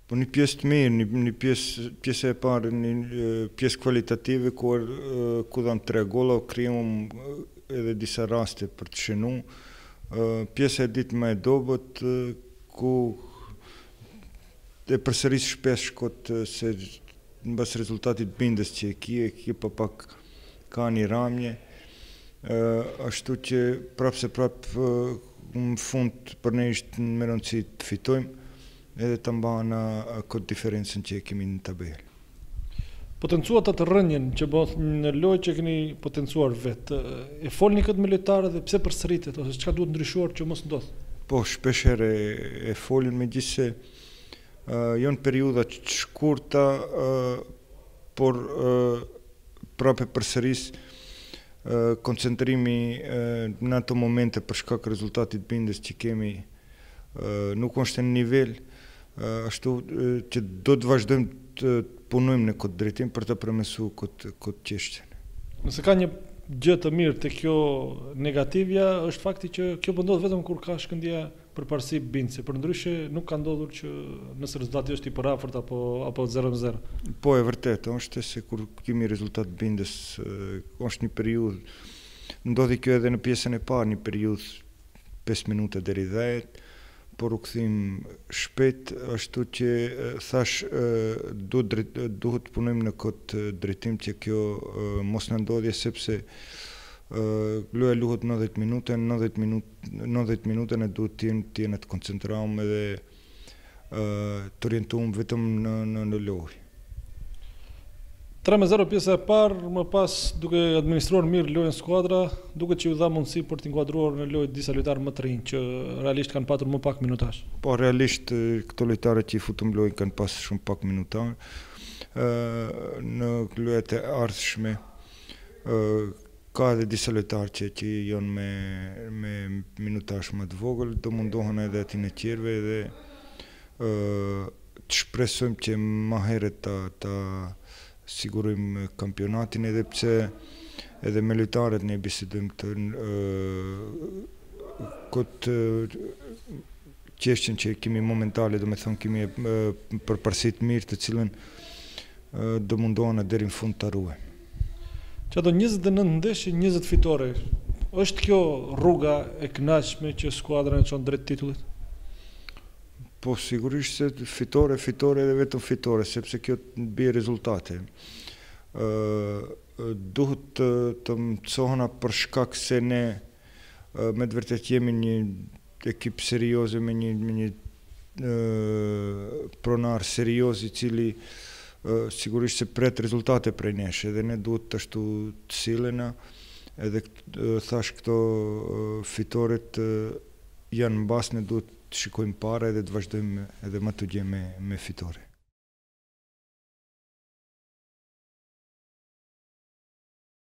Po një pjesë të mirë, një pjesë e parë, një pjesë kvalitative ku dham 3 golla, krijum edhe disa raste për të shënu. Pjesa e ditë më e dobët ku e përsëris shpesh kot se mbas rezultatit bindës që ekipa pak ka një ramje, ashtu që prapë në fund për ne ishte me rëndësi të fitojmë edhe të mbana këtë diferencën që e kemi në tabelë. Potencuat atë rënjen që bëhet në lojë që keni potencuar vetë, e folni këtë me lojtarët dhe pse përsëritet ose çka duhet ndryshuar që mos ndodh? Po, shpesh herë e folin, megjithse janë periudha të shkurta, por prapë përsëris koncentrimi në ato momente për shkak rezultatit bindës që kemi nuk është në nivel, ashtu që do të vazhdojmë të punojmë në këtë drejtim për të përmesu këtë çështje. Nëse ka një gjë të mirë te kjo negativja, është fakti që kjo po ndodh vetëm kur ka shkëndijë përparësi bindëse, përndryshe nuk ka ndodhur që nëse rezultati është i parafort apo 0-0. Po, e vërtet, është se kur kemi rezultat bindës, është një periudhë, ndodhi kjo edhe në pjesën e parë, një periudhë 5 minuta deri 10, por u kthim shpejt, ashtu që thash duhet të punojmë në këtë drejtim që kjo mos na ndodhje, sepse loja luhet 90 minuta, 90 minuta ne duhet të jemi të koncentrohemi edhe të orientohemi vetëm në lojë. 3-0 pjesa e parë, më pas duke administruar mirë lojën skuadra, duke që ju dha mundësi për të inkuadruar në lojë disa lojtarë më të rinj që realisht kanë patur më pak minutazh. Po, realisht këto lojtarë që i futëm lojën kanë pas shumë pak minutazh. Në lojët e ardhshme ka edhe disa lojtarë që janë me minutazh më të vogël, do mundohen edhe aty në tjerëve dhe të shpresojmë që më herët ta sigurojmë kampionatin, edhe pse edhe me lojtarët ne bisedojmë këtë çështjen që kemi momentale, do me thonë kemi përparësi të mirë të cilën do mundohen deri në fund ta ruajmë. Çdo 29 ndeshje, 20 fitore. Është kjo rruga e kënaqshme që skuadra në çon drejt titullit? Po, sigurisht se fitore dhe vetëm fitore, sepse kjo të bie rezultate. Duhet të mësohena për shkak se ne me të vërtet jemi një ekip serioze, me një pronar serioz i cili sigurisht se pret rezultate prej nesh, edhe ne duhet të ashtu të sillena, edhe thash këto fitoret janë mbas, ne duhet të shikojmë para edhe të vazhdojmë edhe më të gjë me fitore.